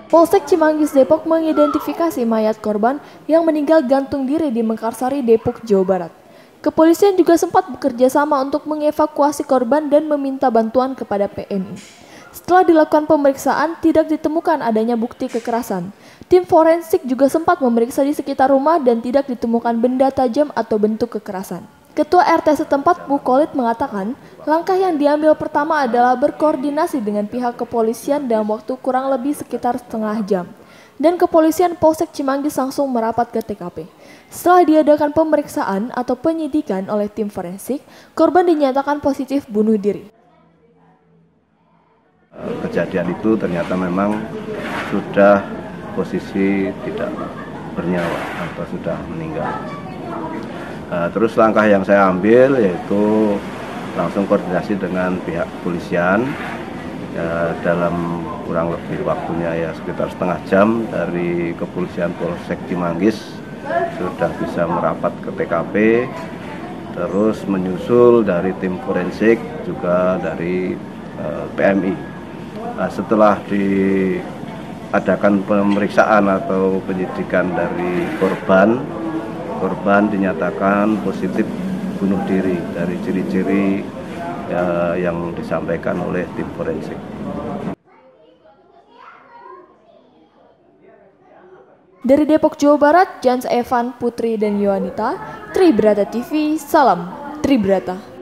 Polsek Cimanggis Depok mengidentifikasi mayat korban yang meninggal gantung diri di Mekarsari, Depok, Jawa Barat. Kepolisian juga sempat bekerja sama untuk mengevakuasi korban dan meminta bantuan kepada PMI. Setelah dilakukan pemeriksaan, tidak ditemukan adanya bukti kekerasan. Tim forensik juga sempat memeriksa di sekitar rumah dan tidak ditemukan benda tajam atau bentuk kekerasan. Ketua RT setempat, Bu Kolit, mengatakan langkah yang diambil pertama adalah berkoordinasi dengan pihak kepolisian dalam waktu kurang lebih sekitar setengah jam. Dan kepolisian Polsek Cimanggis langsung merapat ke TKP. Setelah diadakan pemeriksaan atau penyidikan oleh tim forensik, korban dinyatakan positif bunuh diri. Kejadian itu ternyata memang sudah posisi tidak bernyawa atau sudah meninggal. Terus langkah yang saya ambil yaitu langsung koordinasi dengan pihak kepolisian dalam kurang lebih waktunya ya sekitar setengah jam dari kepolisian Polsek Cimanggis sudah bisa merapat ke TKP, terus menyusul dari tim forensik juga dari PMI. Setelah diadakan pemeriksaan atau penyidikan dari korban dinyatakan positif bunuh diri dari ciri-ciri yang disampaikan oleh tim forensik. Dari Depok, Jawa Barat, Jans Evan, Putri, dan Yohanita, Tribrata TV, salam Tribrata.